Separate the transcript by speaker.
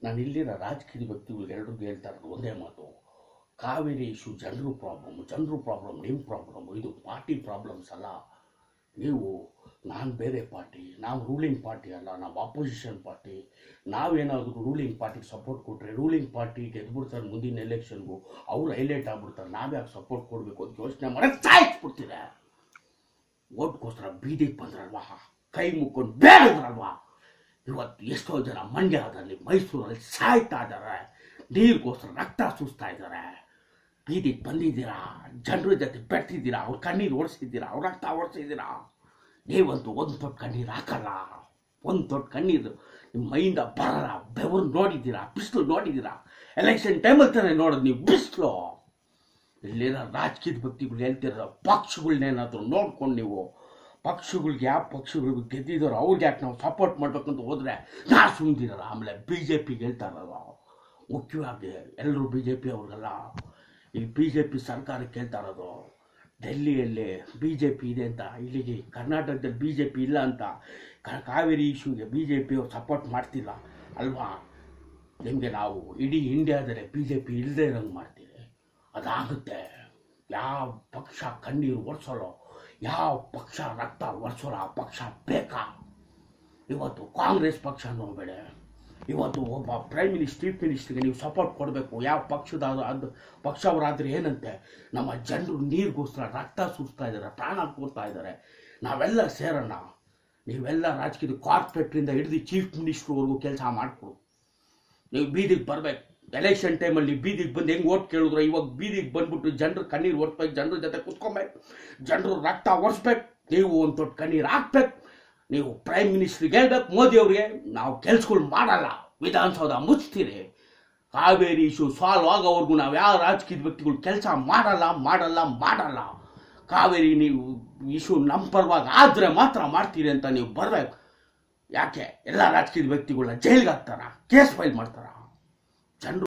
Speaker 1: ನಾನು ಇಲ್ಲಿನ ರಾಜಕೀಯ ವ್ಯಕ್ತಿಗಳಿಗೆ ಎಲ್ರಿಗೂ ಹೇಳ್ತಾ ಇರೋದು ಒಂದೇ ಮಾತು. ಕಾವೇರಿ ಇಶ್ಯೂ ಜನರ ಪ್ರಾಬ್ಲಮ್ ನಿಮ್ಮ ಪ್ರಾಬ್ಲಮ್. ಇದು ಪಾರ್ಟಿ ಪ್ರಾಬ್ಲಮ್ಸ್ ಅಲ್ಲ. ನೀವು ನಾನು ಬೇರೆ ಪಾರ್ಟಿ, ನಾವು ರೂಲಿಂಗ್ ಪಾರ್ಟಿ ಅಲ್ಲ, ನಾವು ಆಪೋಸಿಷನ್ ಪಾರ್ಟಿ. ನಾವೇನಾದರೂ ರೂಲಿಂಗ್ ಪಾರ್ಟಿಗೆ ಸಪೋರ್ಟ್ ಕೊಟ್ಟರೆ ರೂಲಿಂಗ್ ಪಾರ್ಟಿ ಗೆದ್ಬಿಡ್ತಾರೆ. ಮುಂದಿನ ಎಲೆಕ್ಷನ್ಗೂ ಅವ್ರು ಹೈಲೈಟ್ ಆಗ್ಬಿಡ್ತಾರೆ. ನಾವ್ಯಾಕೆ ಸಪೋರ್ಟ್ ಕೊಡಬೇಕು ಅಂತ ಯೋಚನೆ ಮಾಡೋಕ್ಕೆ ಸಾಯಿಸ್ಬಿಡ್ತೀರ. ಓಟ್ಗೋಸ್ಕರ ಬೀದಿಗೆ ಬಂದ್ರಲ್ವಾ, ಕೈ ಮುಕ್ಕೊಂಡು ಬೇಡದ್ರಲ್ವಾ. ಇವತ್ತು ಎಷ್ಟೋ ಜನ ಮಂಡ್ಯದಲ್ಲಿ, ಮೈಸೂರಲ್ಲಿ ಸಾಯ್ತಾ ಇದ್ದಾರೆ. ನೀರಿಗೋಸ್ಕರ ರಕ್ತ ಸುಸ್ತಾ ಇದ್ದಾರೆ. ಬೀದಿಗೆ ಬಂದಿದ್ದೀರಾ, ಜನರ ಜೊತೆ ಬೆಟ್ಟಿದ್ದೀರಾ, ಅವ್ರ ಕಣ್ಣೀರು ಓಡಿಸಿದ್ದೀರಾ, ಅವ್ರ ರಕ್ತ ಓಡಿಸಿದ್ದೀರಾ. ನೀವಂತೂ ಒಂದು ದೊಡ್ಡ ಕಣ್ಣೀರು ಹಾಕಲ್ಲ. ಒಂದು ದೊಡ್ಡ ಕಣ್ಣೀರು ನಿಮ್ಮ ಮೈಯಿಂದ ಬರಲ್ಲ. ಬೆವರು ನೋಡಿದ್ದೀರಾ, ಬಿಸಿಲು ನೋಡಿದ್ದೀರಾ. ಎಲೆಕ್ಷನ್ ಟೈಮಲ್ಲಿ ತಾನೇ ನೋಡೋದು ನೀವು ಬಿಸಿಲು. ಇಲ್ಲೇನೋ ರಾಜಕೀಯ ವ್ಯಕ್ತಿಗಳು ಹೇಳ್ತಿರೋ ಪಕ್ಷಗಳನ್ನೇನಾದರೂ ನೋಡ್ಕೊಂಡು ನೀವು ಪಕ್ಷಗಳಿಗೆ ಯಾವ ಪಕ್ಷಗಳು ಗೆದ್ದಿದ್ದಾರೋ ಅವ್ರಿಗೆ ಯಾಕೆ ನಾವು ಸಪೋರ್ಟ್ ಮಾಡ್ಬೇಕಂತ ಹೋದರೆ ನಾ ಸುಮ್ಮನಿರಲ್ಲ. ಆಮೇಲೆ BJPಗೆ ಹೇಳ್ತಾ ಇರೋದು ಮುಖ್ಯವಾಗಿ ಎಲ್ಲರೂ BJP ಅವ್ರಿಗೆಲ್ಲ ಈ BJP ಸರ್ಕಾರಕ್ಕೆ ಹೇಳ್ತಾ ಇರೋದು, ಡೆಲ್ಲಿಯಲ್ಲಿ BJP ಇದೆ ಅಂತ, ಇಲ್ಲಿಗೆ ಕರ್ನಾಟಕದಲ್ಲಿ BJP ಇಲ್ಲ ಅಂತ. ಕಾವೇರಿ ಇಶ್ಯೂಗೆ BJP ಅವ್ರು ಸಪೋರ್ಟ್ ಮಾಡ್ತಿಲ್ಲ ಅಲ್ವಾ. ನಿಮಗೆ ನಾವು ಇಡೀ ಇಂಡಿಯಾದಲ್ಲೇ BJP ಇಲ್ಲದೆ ಇರೋಂಗೆ ಮಾಡ್ತೀವಿ. ಅದಾಗುತ್ತೆ. ಯಾವ ಪಕ್ಷ ಕಣ್ಣೀರು ಒರೆಸೋಲ್ಲ, ಯಾವ ಪಕ್ಷ ರಕ್ತ ಒರೆಸೋಲ್ಲ ಆ ಪಕ್ಷ ಬೇಕಾ. ಇವತ್ತು ಕಾಂಗ್ರೆಸ್ ಪಕ್ಷ ನೋಡಬೇಡ. ಇವತ್ತು ಒಬ್ಬ ಪ್ರೈಮ್ ಮಿನಿಸ್ಟರ್, ಚೀಫ್ ಮಿನಿಸ್ಟರ್ಗೆ ನೀವು ಸಪೋರ್ಟ್ ಕೊಡಬೇಕು. ಯಾವ ಪಕ್ಷದ ಅದು ಪಕ್ಷವರಾದರೆ ಏನಂತೆ, ನಮ್ಮ ಜನರು ನೀರಿಗೋಸ್ಕರ ರಕ್ತ ಸುರಿಸ್ತಾ ಇದ್ದಾರೆ, ಪ್ರಾಣ ಕೋರ್ತಾ ಇದ್ದಾರೆ. ನಾವೆಲ್ಲ ಸೇರೋಣ. ನೀವೆಲ್ಲ ರಾಜಕೀಯದ ಕಾರ್ಪೊರೇಟ್ರಿಂದ ಹಿಡಿದು ಚೀಫ್ ಮಿನಿಸ್ಟ್ರ್ವರೆಗೂ ಕೆಲಸ ಮಾಡಿಕೊಡು. ನೀವು ಬೀದಿಗೆ ಬರಬೇಕು. ಎಲೆಕ್ಷನ್ ಟೈಮಲ್ಲಿ ಬೀದಿಗೆ ಬಂದು ಹೆಂಗೆ ಓಟ್ ಕೇಳಿದ್ರು, ಇವಾಗ ಬೀದಿಗೆ ಬಂದ್ಬಿಟ್ಟು ಜನರು ಕಣ್ಣೀರು ಒರೆಸ್ಬೇಕು, ಜನರ ಜೊತೆ ಕುತ್ಕೊಬೇಕು, ಜನರು ರಕ್ತ ಒರೆಸ್ಬೇಕು. ನೀವು ಒಂದು ದೊಡ್ಡ ಕಣ್ಣೀರು ಹಾಕ್ಬೇಕು. ನೀವು ಪ್ರೈಮ್ ಮಿನಿಸ್ಟ್ರಿಗೆ ಹೇಳ್ಬೇಕು, ಮೋದಿ ಅವ್ರಿಗೆ, ನಾವು ಕೆಲ್ಸಗಳು ಮಾಡಲ್ಲ, ವಿಧಾನಸೌಧ ಮುಚ್ತೀರಿ. ಕಾವೇರಿ ಇಶ್ಯೂ ಸಾಲ್ವ್ ಆಗೋವರೆಗೂ ನಾವು ಯಾವ ರಾಜಕೀಯ ವ್ಯಕ್ತಿಗಳು ಕೆಲಸ ಮಾಡಲ್ಲ. ಕಾವೇರಿ ನೀವು ಇಶ್ಯೂ ನಮ್ಮ ಪರವಾಗಿ ಆದರೆ ಮಾತ್ರ ಮಾಡ್ತೀರಿ ಅಂತ ನೀವು ಬರಬೇಕು. ಯಾಕೆ ಎಲ್ಲ ರಾಜಕೀಯ ವ್ಯಕ್ತಿಗಳನ್ನ ಜೈಲಿಗೆ ಹಾಕ್ತಾರ, ಕೇಸ್ ಫೈಲ್ ಮಾಡ್ತಾರ. ಜನರು